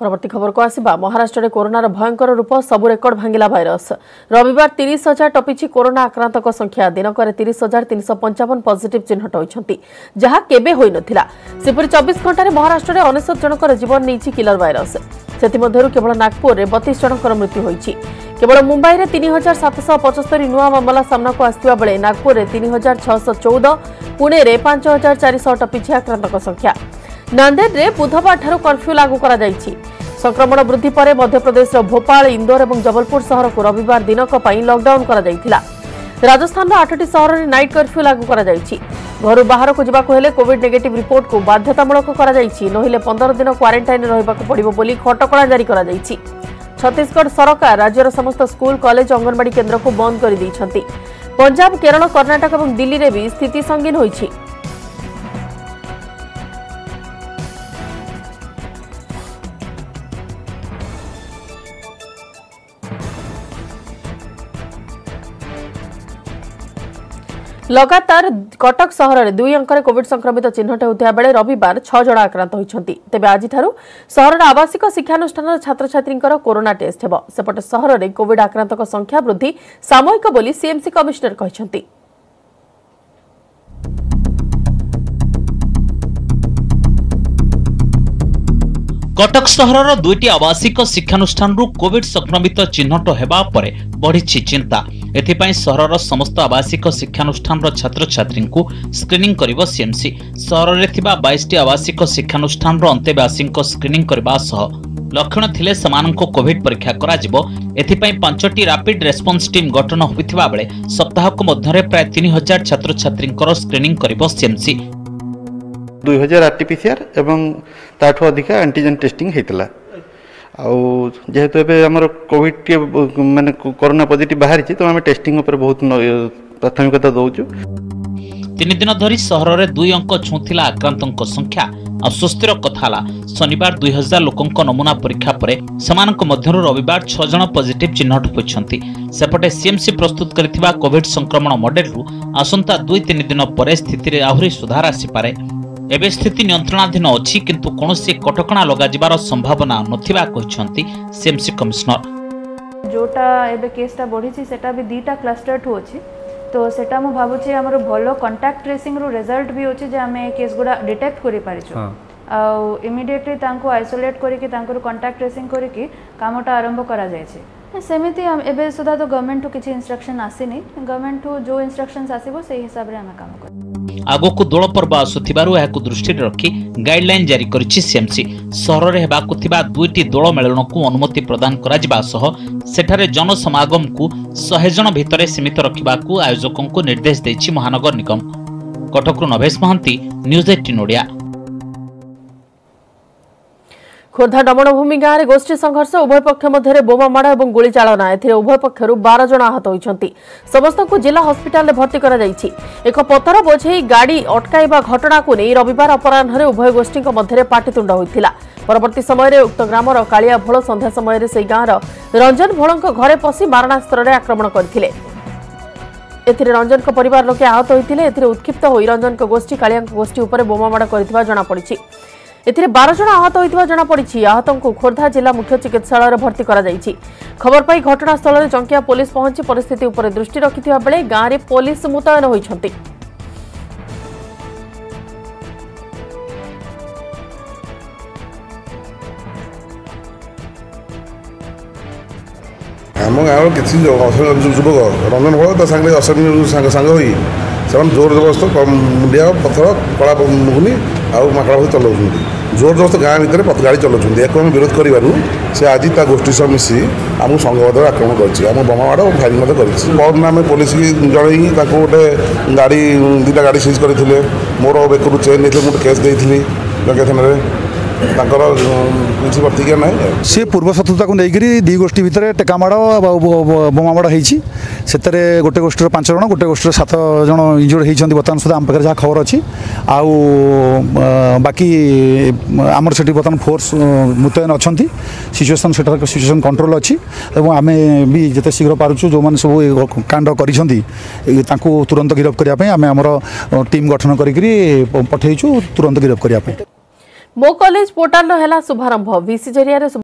परवर्ती खबर को आसिबा महाराष्ट्र में कोरोनार भयंकर रूप सबु रेकर्ड भांगिला भाइरस रविवार 30,000 टपिछि कोरोना आक्रांतक संख्या दिनक 30,355 पॉजिटिव चिन्हट होइछंती जहा केबे होई नथिला सेपरि 24 घंटा रे महाराष्ट्र में 19 जनकर जीवन नेछि किलर भाइरस सेतिमध्यरु केवल नागपुर रे 32 जनकर मृत्यु होइछि केवल मुंबई रे 3,775 नुआ मामला सामना को आसिबा बेले नागपुर रे 3,614 पुणे रे 5,400 टपिछि आक्रांतक संख्या नांदेड़ रे बुधवार ठारू कर्फ्यू लागू करा जायछि संक्रमण वृद्धि पर मध्यप्रदेश भोपाल इंदौर और जबलपुर सहर को रविवार दिनक पई लॉकडाउन करा जायथिला राजस्थान 8टी सहर रे नाइट कर्फ्यू लागू करा जायछि घर बाहर को जिबाको हेले कोविड नेगेटिव रिपोर्ट को बाध्यतामूलक करा जायछि नहिले 15 दिन क्वारंटाइन रहबाको पड़िबो बोली खटकड़ा जारी करा जायछि छत्तीसगढ़ सरकार राज्यर समस्त स्कूल कॉलेज अंगनवाड़ी केन्द्र को बंद कर दैछंती पंजाब केरल कर्नाटक और दिल्ली रे भी स्थिति संगीन होइछि लगातार कटक सहर में 2 अंक कोविड संक्रमित चिन्हट होता बेले रविवार 6 जन आक्रांत होती तेज आज सहर आवासिक शिक्षानुष्ठान छात्र छात्री कोरोना टेस्ट हेब सेपटे सहर में कोविड आक्रांतक संख्या वृद्धि सामयिक बोली सीएमसी कमिश्नर कहते कटक सहरर 2टी आवासिक शिक्षानुष्ठान कोविड संक्रमित चिन्हट हेबा परे बढ़ी चिंता एथिपाई सहरर समस्त आवासिक शिक्षानुष्ठान छात्र छात्री को स्क्रीनिंग करिवो सीएमसी सहर में 22टी आवासिक शिक्षानुष्ठान अंतेवासी स्क्रीनिंग करबा सह लक्षण थिले समानंको कोविड परीक्षा करा जिवो एथिपाई 5टी रैपिड रेस्पॉन्स टीम गठन होइथिबा बेले सप्ताहक मध्यरे प्राय 3,000 छात्र छात्रींकर स्क्रीनिंग करिवो सीएमसी 2000 आरटीपीसीआर एवं ताठो अधिक एंटीजन टेस्टिंग हेतला जेहेतु एबे हमर कोविड के माने कोरोना पॉजिटिव बाहरी तो हम टेस्टिंग ऊपर बहुत प्राथमिकता दउछु 3 दिन धरी सहर रे 2 अंक छुथिला आक्रांतक संख्या अस्वस्थर कथाला शनिवार 2000 लोकंक नमूना परीक्षा परे समानक मध्यरु रविवार 6 जन पॉजिटिव चिन्हट होइछंती सेपटे सीएमसी प्रस्तुत करथिबा कोविड संक्रमण मॉडल रु आसंता 2-3 दिन परे स्थिति रे आहुरी सुधार आसी पारे एबे स्थिति नियंत्रणाधीन अछि किंतु कोनोसी कटकणा लगा जिबार संभावना नथिबा कहिसंती सीएमसी कमिश्नर जोटा एबे केसटा बढ़ी छि सेटा भी 2टा क्लस्टर ठो अछि तो सेटा मु भाबुछि हमर भलो कांटेक्ट ट्रेसिंग रो रिजल्ट भी अछि जे हमें केस गुडा डिटेक्ट करि पारि छु आ इमीडिएटली तांको आइसोलेट करि कि तांको कांटेक्ट ट्रेसिंग करि कि कामटा आरंभ करा जाय छै सेमिति हम एबे सुधा तो गवर्नमेंट किछि इंस्ट्रक्शन आसीनी गवर्नमेंट जो इंस्ट्रक्शंस आसीबो सेही हिसाब रे हम काम कर आगो को दोल पर्व आसुथिबारु एहाकु दृष्टि रखी गाइडलाइन जारी करिछि सीएमसी सहर रे हेबाकु थिबा 2टी दोल मेलन को अनुमति प्रदान करा जिबा सह सेठारे जन समागम को 100 जन भितरे सीमित रखिबाकु आयोजकों को निर्देश दैछि महानगर निगम कटकरु नभेश महांती न्यूज 18 ओडिया खोर्धा डमणभूमि गाँव में गोष्ठी संघर्ष उभय पक्ष मध्य बोमामाड़ और गोली चालना एथिरे उभय पक्षर 12 जन आहत होइछंती समस्त को जिला हस्पिटाल में भर्ती करा जाइछि एक पत्थर बोझेई गाड़ी अटकाइबा घटना को नहीं रविवार अपराह्न उभय गोष्ठी मध्य पाटितुंड होइथिला परवर्ती समय उक्त ग्रामर कालिया भोल संध्या समय से गाँव रंजन भोल घरे पशि मारणास्त्र में आक्रमण करथिले एथिरे रंजन को परिवार लोके आहत होइथिले एथिरे उत्क्षिप्त होई रंजन को गोष्ठी कालिया गोष्ठी उपर बोमामाड़ करथिबा जणा पड़िछि एथिरे 12 जन आहत होइथिबा जणा पड़िछि आहतों को खोर्धा जिला मुख्य चिकित्सालय रे भर्ती करा जाइछि खबर पाई घटनास्थल रे जंकिया पुलिस पहुंची परिस्थिति उपर दृष्टि रखिथिबा बेले गाँ रे पुलिस मुतयन होइछंती आम गाँव किसी युवक रंजन भोल सागे असमी सांग होई जोर जबरदस्त मुंडिया पथर कला मुगुनी आउ माकड़ा भाई चलाऊँ जोर जबरदस्त गाँ भितर गाड़ी चलाऊँ एक विरोध कर से आज गोष्ठी सह मिसी आमको संघबद्ध आक्रमण कर बोमामाड़ और फायरिंग बहुत आम पुलिस की जन गोटे गाड़ी 2टा गाड़ी सीज करते मोर बेकू चेन नहीं गोटे केस देती जंकिया थाना प्रतिक्रिया ना सी पूर्व शत्रुता को लेकर 2 गोष्ठी भितर टेकामाड़ बोमामाड़ होती गोटे गोष्ठी 5 जन गोटे गोष्ठी 7 जन इंजुर्ड होती बर्तमान सुधा आम पाखे जहाँ खबर अच्छी आउ बाकी आमर से बर्तमान फोर्स मुतयन अच्छा सिचुएसन से सिचुएसन कंट्रोल अच्छी आम भी जिते शीघ्र पार्चु जो मैंने सब कांड कर तुरंत गिरफ करने आम आमर टीम गठन कर पठेचु तुरंत गिरफ करने। मो कॉलेज पोर्टाल हेला शुभारंभ वीसी जरिया